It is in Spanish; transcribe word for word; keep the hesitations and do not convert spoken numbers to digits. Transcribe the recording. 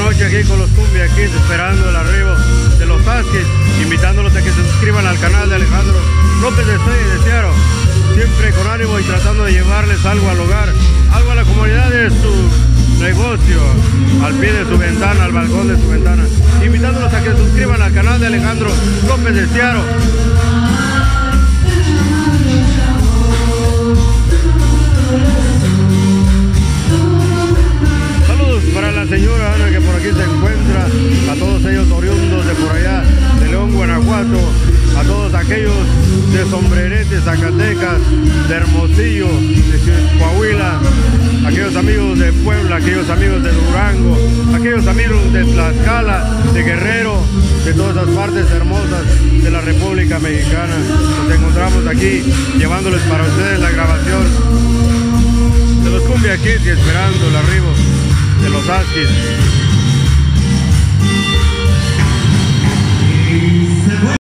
noche aquí con los Cumbia Kids, esperando el arribo de los Huskies, invitándolos a que se suscriban al canal de Alejandro López de Searo, siempre con ánimo y tratando de llevarles algo al hogar, algo a la comunidad de su negocio, al pie de su ventana, al balcón de su ventana, invitándolos a que se suscriban al canal de Alejandro López de Searo. Para la señora Ana, que por aquí se encuentra, a todos ellos oriundos de por allá, de León, Guanajuato, a todos aquellos de Sombrerete, Zacatecas, de Hermosillo, de Coahuila, aquellos amigos de Puebla, aquellos amigos de Durango, aquellos amigos de Tlaxcala, de Guerrero, de todas esas partes hermosas de la República Mexicana. Nos encontramos aquí llevándoles para ustedes la grabación de los Cumbia Kids y esperando el arribo de los Huskies.